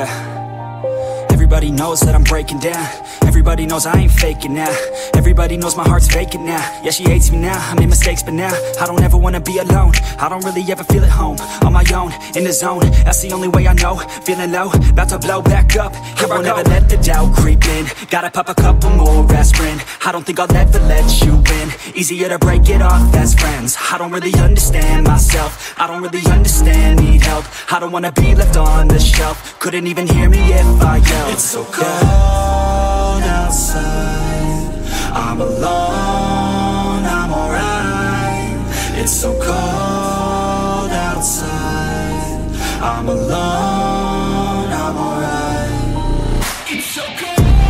Yeah. Everybody knows that I'm breaking down. Everybody knows I ain't faking now. Everybody knows my heart's vacant now. Yeah, she hates me now, I made mistakes, but now I don't ever wanna be alone. I don't really ever feel at home. On my own, in the zone, that's the only way I know. Feeling low, about to blow back up. Here I won't ever let the doubt creep in. Gotta pop a couple more aspirin. I don't think I'll ever let you in. Easier to break it off as friends. I don't really understand myself. I don't really understand, need help. I don't wanna be left on the shelf. Couldn't even hear me if I yelled. It's so cold outside, I'm alone, I'm alright. It's so cold outside, I'm alone, I'm alright. It's so cold.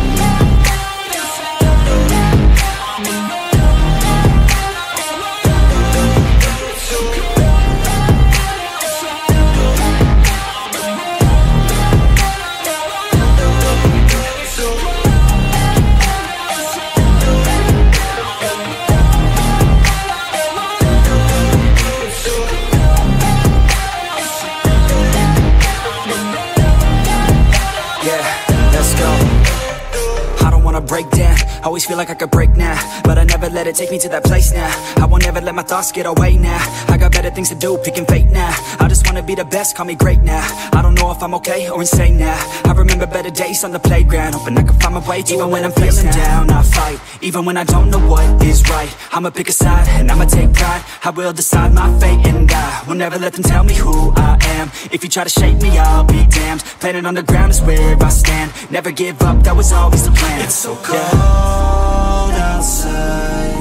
Break down, always feel like I could break now, but I never let it take me to that place now. I won't ever let my thoughts get away now. I got better things to do, picking fate now. I just wanna be the best, call me great now. I don't know if I'm okay or insane now. I remember better days on the playground, hoping I can find my way to even when I'm feeling down, I fight. Even when I don't know what is right, I'ma pick a side and I'ma take pride. I will decide my fate and I will never let them tell me who I am. If you try to shape me, I'll be damned. Planet on the ground is where I stand. Never give up, that was always the plan. It's so cold outside,